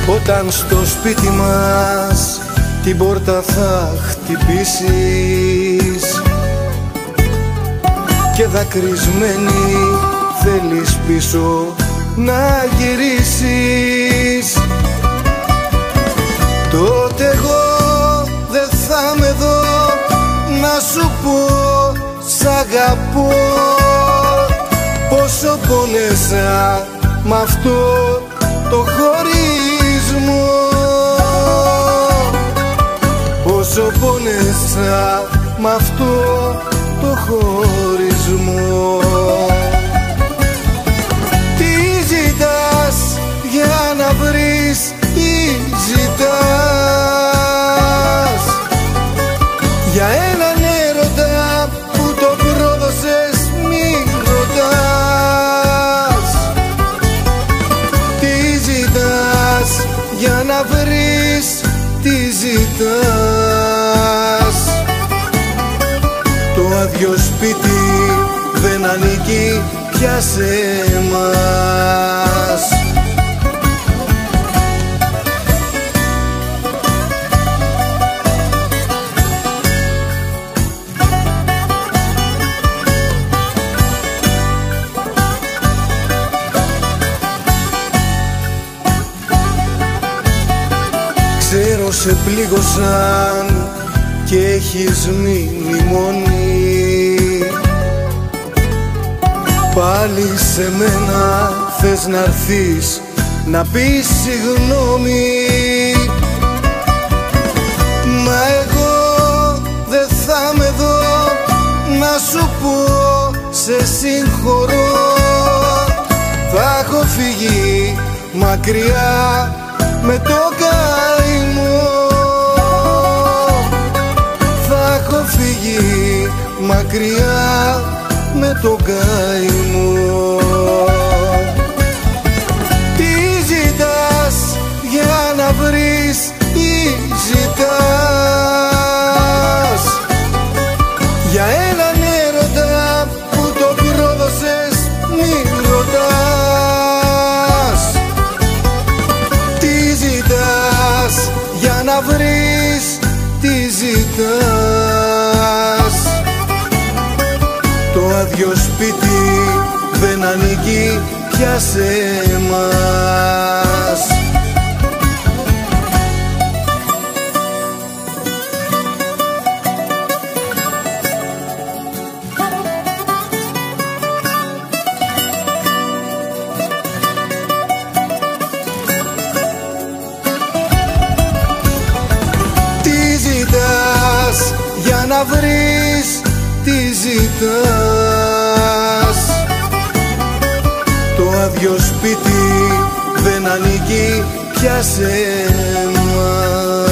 Όταν στο σπίτι μας την πόρτα θα χτυπήσεις και δακρυσμένη θέλεις πίσω να γυρίσεις, τότε εγώ δεν θα με δω να σου πω σ' αγαπώ. Πόσο πόνεσα μ' αυτό το χωρισμό, πόσο πόνεσα μ' αυτό το χωρισμό. Τι ζητάς για να βρεις, τι ζητάς, για έναν έρωτα που το πρόδωσες μη ρωτάς. Τι ζητάς για να βρεις, τι ζητάς. Το άδειο σπίτι δεν ανήκει πια σε εμάς. Ξέρω σε πλήγωσαν και έχεις μείνει μόνη, πάλι σε μένα θες να'ρθείς να πεις συγγνώμη. Μα εγώ δεν θα με δω να σου πω σε συγχωρώ. Θα έχω φύγει μακριά με το καημό, θα έχω φύγει μακριά με το καημό. Τι ζητάς για να βρεις, τι ζητάς, για έναν έρωτα που το πρόδωσες μη ρωτάς. Τι ζητάς για να βρεις, τι ζητάς. Το άδειο σπίτι δεν ανήκει πια σε εμάς. Για να βρεις, τι ζητάς. Το άδειο σπίτι δεν ανήκει πια σε εμάς.